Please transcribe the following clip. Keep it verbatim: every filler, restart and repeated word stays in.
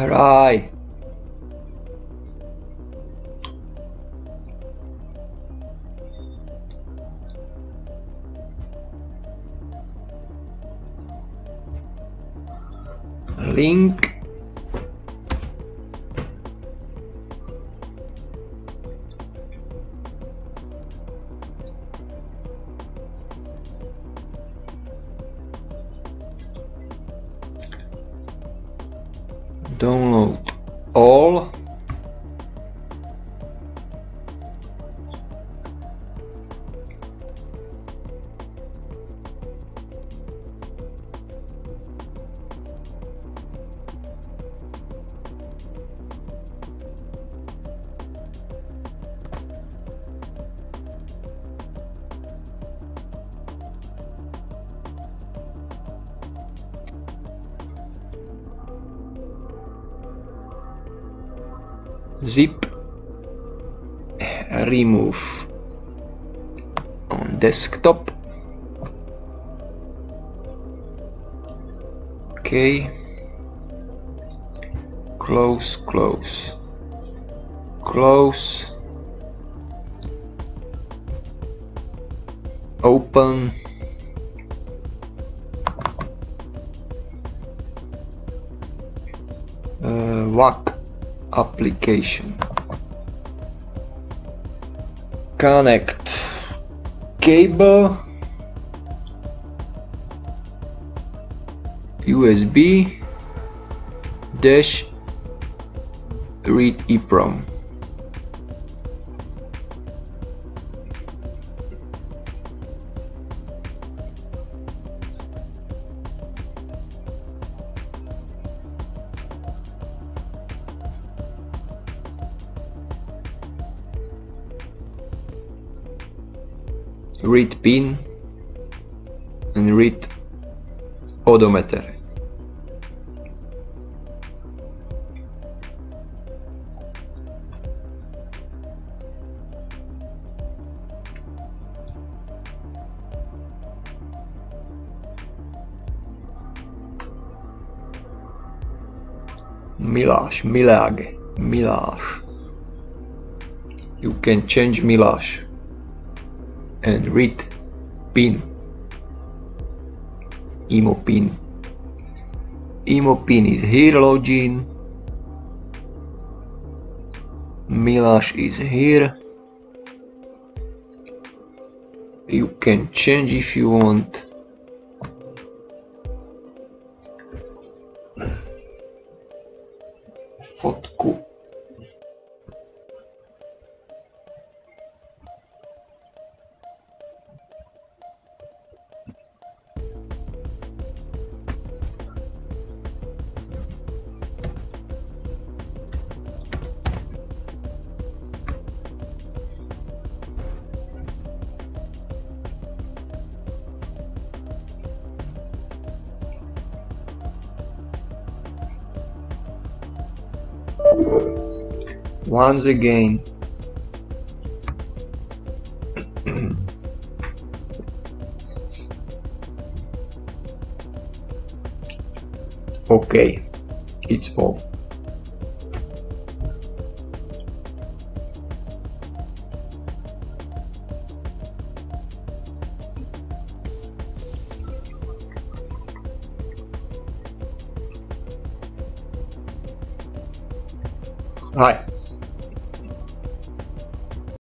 Hraj. Link. Download all. Zip. Remove on desktop. Okay. Close, close, close. Open. Uh, W A C application. Connect cable. U S B dash read EEPROM. Read pin and read odometer. Millage, millage, millage. You can change millage and read pin. Emo pin. Emo pin is here, login. Millage is here. You can change if you want. Fotku. Once again, okay, it's all. Hi.